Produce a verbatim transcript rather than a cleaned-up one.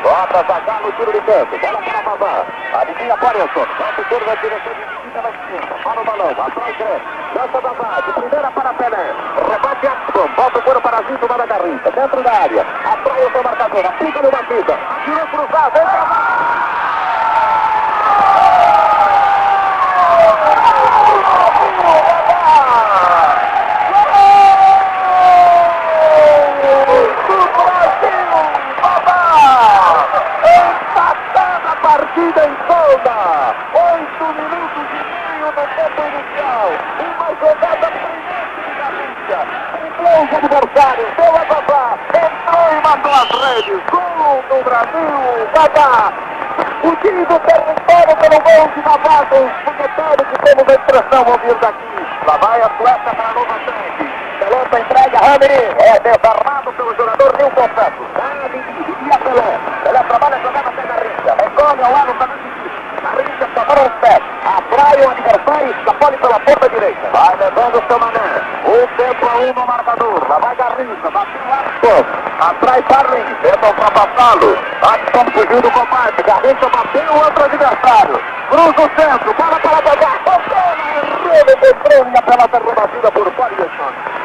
Bota Zagal no tiro de canto. Bola para Babá. Adivinha Pareson. Bota o tiro da direção de dividida na esquerda. Para o balão. Atrás Grande. Lança Babá. De primeira para Pelé. Rebate Aston. Bota o couro para Zinto lá na Garrincha. Dentro da área. Atrai o seu marcador. Aplica no batida. Atirou cruzado. Entra. Partida em Solda, oito minutos e meio do tempo inicial, uma jogada brilhante de Garrincha, driblou os adversários, deu a Babá, entrou e matou as redes, gol do Brasil, Babá, sacudido, território pelo gol de Babá, com os fogueteiros que temos a expressão ouvir daqui, lá vai a Suécia para a nova ataque, pelota entrega a Hamiri, é desarmado pelo jogador Nilton Santos, dá dividido, e a Pelé, Pelé trabalha a jogada até Garrincha, recolhe ao lado também de Garrincha, separa os pés, atrai o adversário e escapole pela ponta direita, vai levando o seu Mané, um tempo a um no marcador, lá vai Garrincha, bateu Aston, atrai Carlin, tenta ultrapassá-lo, Aston fugiu do combate, Garrincha bateu o outro adversário, cruza o centro, bola para Babá, Fontana, errou no controle, a pelota rebatida por Pareson.